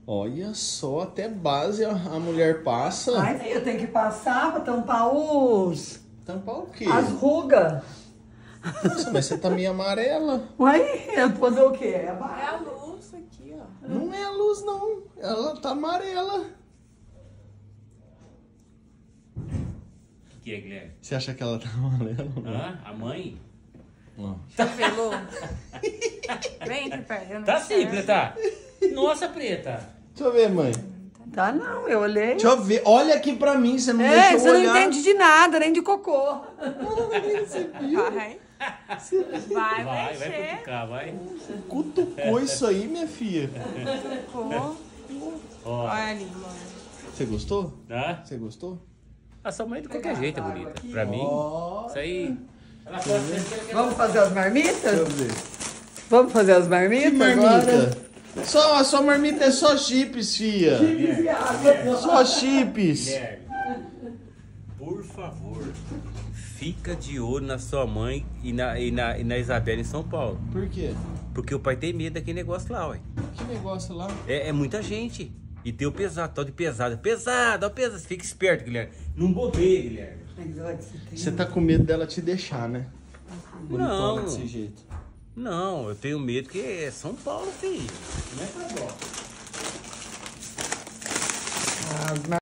Olha só, até base a mulher passa. Ai, eu tenho que passar pra tampar os... Tampar o quê? as rugas. Nossa, mas você tá meio amarela. Ué, eu vou fazer o quê? É a luz aqui, ó. Não é a luz, não. Ela tá amarela. O que é, Guilherme? Você acha que ela tá amarela ou não? Hã? A mãe? Ó. Cabelo. Vem aqui perto. eu não Tá sim, enxergo. Preta. Nossa, Preta. Deixa eu ver, mãe. Tá não, eu olhei. Deixa eu ver. Olha aqui pra mim, você não deixa eu Você não olhar. entende de nada, nem de cocô. Você viu? Vai. Vai Vai mexer. cutucar, vai. Cutucou isso aí, minha filha. Cutucou. Ó, Olha ali, mano. Você gostou? tá? Você gostou? A sua mãe de qualquer jeito é bonita. Pra mim, Ó. isso aí... Vamos fazer as Deixa eu marmitas? ver. Vamos fazer as marmitas Que agora? marmita? A sua marmita é só chips, fia. Só chips. Guilherme, por favor, fica de olho na sua mãe e na Isabela em São Paulo. Por quê? Porque o pai tem medo daquele negócio lá, ué. Que negócio lá? É muita gente. E tem o pesado, tal de pesado. Pesado, ó, pesado. Fica esperto, Guilherme. Não bobeia, Guilherme. Você tá com medo dela te deixar, né? Bonitona Não. desse jeito. Não, eu tenho medo que é São Paulo, filho. Não é pra dó. As